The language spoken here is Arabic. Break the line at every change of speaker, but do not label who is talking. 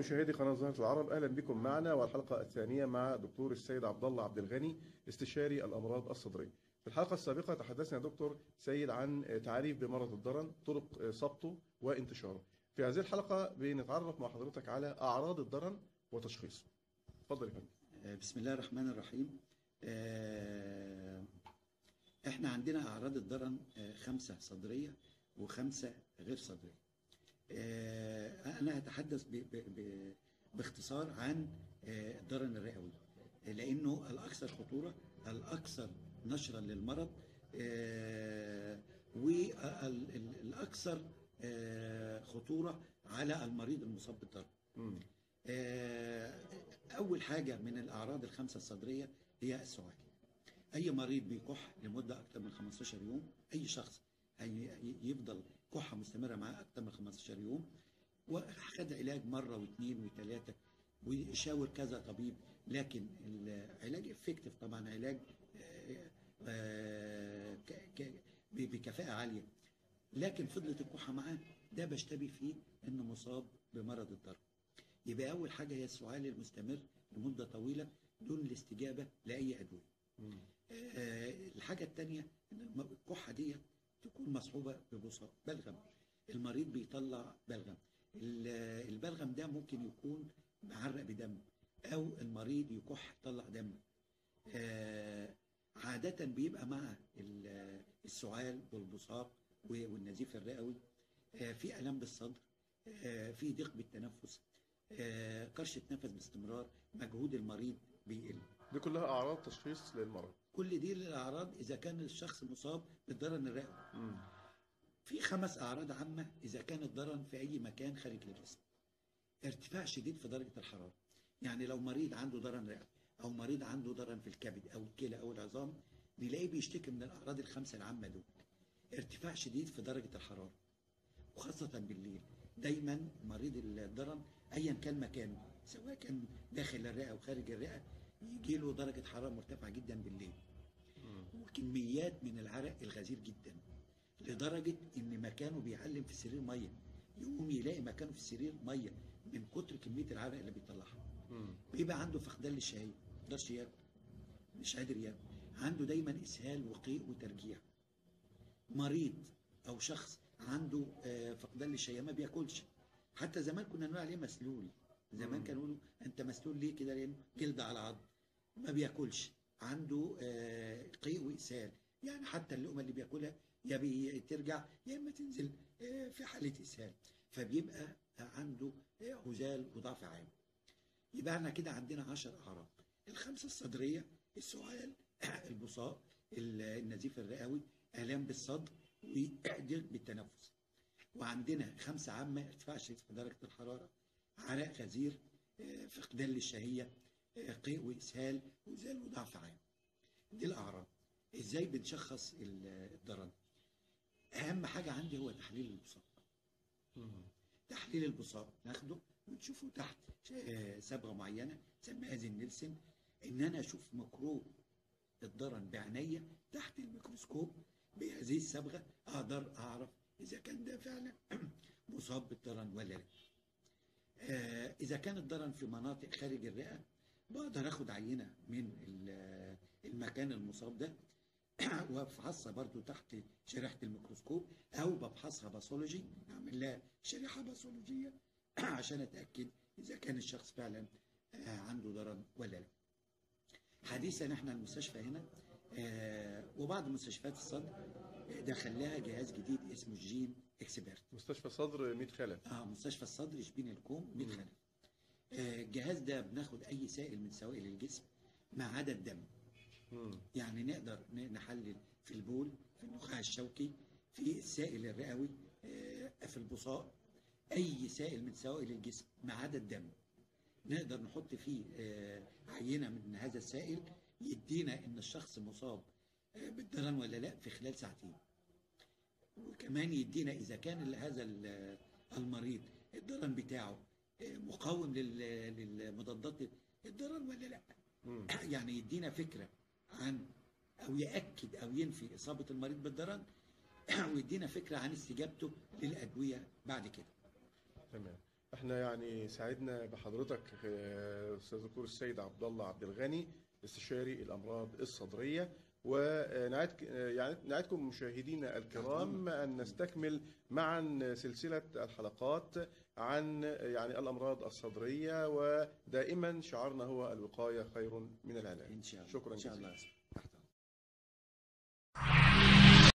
مشاهدي قناة زهرة العرب، أهلا بكم معنا والحلقة الثانية مع دكتور السيد عبد الله عبد الغني، استشاري الأمراض الصدرية. في الحلقة السابقة تحدثنا دكتور سيد عن تعريف بمرض الضرن، طرق صبته وانتشاره. في هذه الحلقة بنتعرف مع حضرتك على أعراض الضرن وتشخيصه. اتفضل يا فندم.
بسم الله الرحمن الرحيم. احنا عندنا أعراض الضرن 5 صدرية و5 غير صدرية. أنا هتحدث باختصار عن الضرن الرئوي، لأنه الأكثر خطورة، الأكثر نشرا للمرض، والأكثر خطورة على المريض المصاب بالضرن. أول حاجة من الأعراض ال5 الصدرية هي السعال. أي مريض بيكح لمدة أكثر من 15 يوم، أي شخص يفضل كحة مستمرة معاه أكثر من 15 يوم، وخد علاج مرة واثنين وثلاثة ويشاور كذا طبيب، لكن العلاج افكتيف طبعا، علاج بكفاءة عالية، لكن فضلت الكحة معاه، ده بشتبه فيه إنه مصاب بمرض الضرن. يبقى أول حاجة هي السعال المستمر لمدة طويلة دون الاستجابة لأي أدوية. الحاجة الثانية إن الكحة دي تكون مصحوبة ببصاق بلغم، المريض بيطلع بلغم، البلغم ده ممكن يكون معرق بدم، أو المريض يكح يطلع دم. عادة بيبقى مع السعال والبصاق والنزيف الرئوي في ألم بالصدر، في ضيق بالتنفس، كرشة نفس باستمرار، مجهود المريض بيقل.
دي كلها أعراض تشخيص للمرض.
كل دي الأعراض إذا كان الشخص مصاب بالضرن الرئوي. في 5 أعراض عامة إذا كان الضرن في أي مكان خارج الجسم. ارتفاع شديد في درجة الحرارة، يعني لو مريض عنده ضرن رئوي أو مريض عنده ضرن في الكبد أو الكلى أو العظام، نلاقيه بيشتكي من الأعراض ال5 العامة دول. ارتفاع شديد في درجة الحرارة وخاصة بالليل. دايما مريض الضرن أيا كان مكانه، سواء كان داخل الرئة أو خارج الرئة، يجي له درجة حرارة مرتفعة جدا بالليل، وكميات من العرق الغزير جدا، لدرجة إن مكانه بيعلم في السرير مية، يقوم يلاقي مكانه في السرير مية من كتر كمية العرق اللي بيطلعها. بيبقى عنده فقدان للشهية، مقدرش ياكل، مش قادر ياكل، عنده دايما إسهال وقيء وترجيع. مريض أو شخص عنده فقدان للشهية ما بياكلش، حتى زمان كنا نقول عليه مسلول، زمان كانوا يقولوا أنت مسلول ليه كده، لأنه جلد على عظم. ما بياكلش، عنده قيء وإسهال، يعني حتى اللقمة اللي بياكلها يا ترجع يا إما تنزل في حالة إسهال، فبيبقى عنده هزال وضعف عام. يبقى احنا كده عندنا 10 أعراض: ال5 الصدرية، السعال، البصاق، النزيف الرئوي، آلام بالصدر، وضيق بالتنفس. وعندنا 5 عامة: ارتفاع شديد في درجة الحرارة، عرق غزير، فقدان للشهية، قيء وإسهال، وزال وضعف عام. دي الأعراض. إزاي بنشخص الضرن؟ أهم حاجة عندي هو تحليل البصاق. تحليل البصاق ناخده ونشوفه تحت صبغة معينة سميها زين نيلسون، إن أنا أشوف ميكروب الضرن بعينيا تحت الميكروسكوب بهذه الصبغة، أقدر أعرف إذا كان ده فعلا مصاب بالضرن ولا لا. إذا كان الضرن في مناطق خارج الرئة، بقدر أخد عينة من المكان المصاب ده وأفحصها برضو تحت شريحة الميكروسكوب، أو ببحثها باثولوجي، أعمل لها شريحة باثولوجية عشان أتأكد إذا كان الشخص فعلا عنده ضرن ولا لا. حديثا احنا المستشفى هنا وبعض مستشفيات الصدر دخل لها جهاز جديد اسمه الجين اكسبرت.
مستشفى صدر 100 خلف.
مستشفى الصدر شبين الكوم 100 خلف. الجهاز ده بناخد أي سائل من سوائل الجسم ما عدا الدم. يعني نقدر نحلل في البول، في النخاع الشوكي، في السائل الرئوي، في البصاق، أي سائل من سوائل الجسم ما عدا الدم. نقدر نحط فيه عينة من هذا السائل يدينا إن الشخص مصاب بالضرن ولا لا في خلال 2 ساعة. وكمان يدينا إذا كان هذا المريض الضرن بتاعه مقاوم للمضادات الضرن ولا لا. يعني يدينا فكرة عن، أو يأكد أو ينفي إصابة المريض بالضرن، ويدينا فكرة عن استجابته للأدوية بعد كده.
تمام. احنا يعني سعدنا بحضرتك استاذ الدكتور السيد عبد الله عبد الغني، استشاري الامراض الصدريه. نعدكم مشاهدينا الكرام ان نستكمل معا سلسله الحلقات عن يعني الامراض الصدريه، ودائما شعارنا هو الوقايه خير من العلاج.
ان شاء الله
شكرا
ان شاء
جزيلا.
الله.